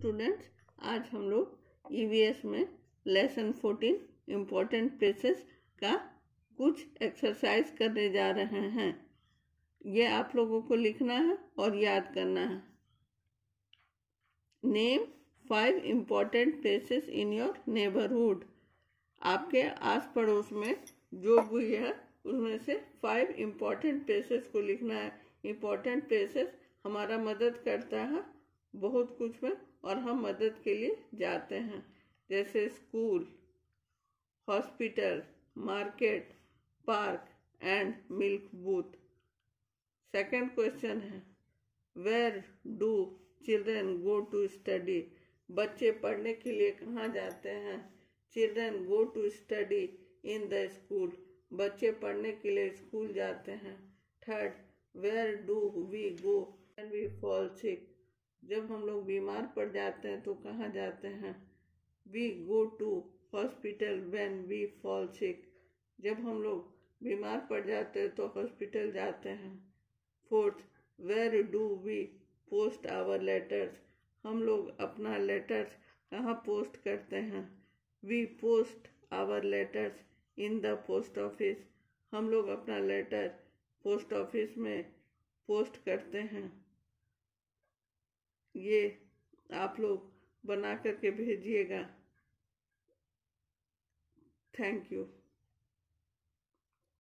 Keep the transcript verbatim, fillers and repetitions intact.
Students, आज हम लोग ईवीएस में लेसन फोर्टीन इम्पोर्टेंट प्लेसेस का कुछ एक्सरसाइज करने जा रहे हैं। ये आप लोगों को लिखना है और याद करना है। Name five important places in your neighbourhood. आपके आस पड़ोस में जो भी है उसमें से फाइव इम्पोर्टेंट प्लेसेस को लिखना है। इम्पोर्टेंट प्लेसेस हमारा मदद करता है बहुत कुछ में, और हम मदद के लिए जाते हैं, जैसे school, hospital, market, park and milk booth. Second question है, where do children go to study. बच्चे पढ़ने के लिए कहाँ जाते हैं? Children go to study in the school. बच्चे पढ़ने के लिए स्कूल जाते हैं। Third, where do we go when we fall sick. जब हम लोग बीमार पड़ जाते हैं तो कहाँ जाते हैं? We go to hospital when we fall sick. जब हम लोग बीमार पड़ जाते हैं तो हॉस्पिटल जाते हैं। Fourth, where do we post our letters. हम लोग अपना लेटर्स कहाँ पोस्ट करते हैं? We post our letters in the post office. हम लोग अपना लेटर पोस्ट ऑफिस में पोस्ट करते हैं। ये आप लोग बना करके भेजिएगा। Thank you.